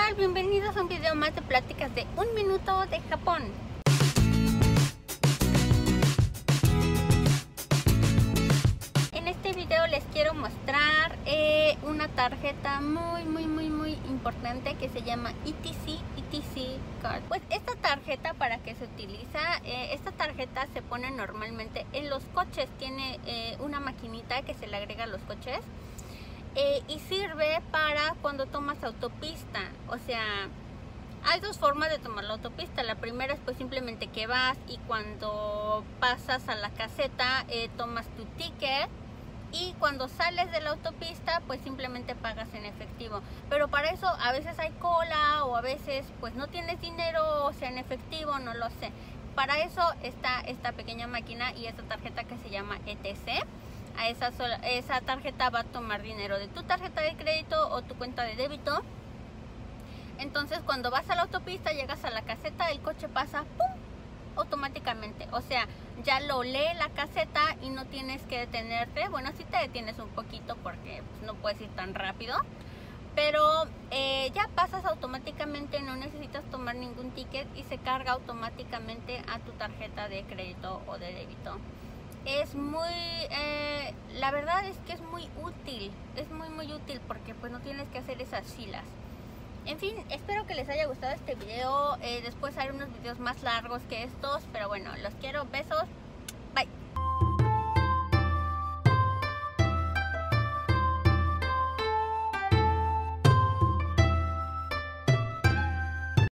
tal? Bienvenidos a un video más de pláticas de un minuto de Japón. En este video les quiero mostrar una tarjeta muy importante que se llama ETC Card. Pues esta tarjeta, ¿para qué se utiliza? Esta tarjeta se pone normalmente en los coches. Tiene una maquinita que se le agrega a los coches. Y sirve para cuando tomas autopista. O sea, hay dos formas de tomar la autopista. La primera es pues simplemente que vas y cuando pasas a la caseta tomas tu ticket, y cuando sales de la autopista pues simplemente pagas en efectivo. Pero para eso a veces hay cola o a veces pues no tienes dinero, o sea, en efectivo, no lo sé. Para eso está esta pequeña máquina y esta tarjeta que se llama ETC. A esa tarjeta va a tomar dinero de tu tarjeta de crédito o tu cuenta de débito. Entonces cuando vas a la autopista, llegas a la caseta, el coche pasa ¡pum!, automáticamente. O sea, ya lo lee la caseta y no tienes que detenerte. Bueno, sí te detienes un poquito porque pues, no puedes ir tan rápido, pero ya pasas automáticamente, no necesitas tomar ningún ticket y se carga automáticamente a tu tarjeta de crédito o de débito. Es muy, la verdad es que es muy útil, es muy útil porque pues no tienes que hacer esas filas. En fin, espero que les haya gustado este video. Después haré unos videos más largos que estos, pero bueno, los quiero, besos, bye.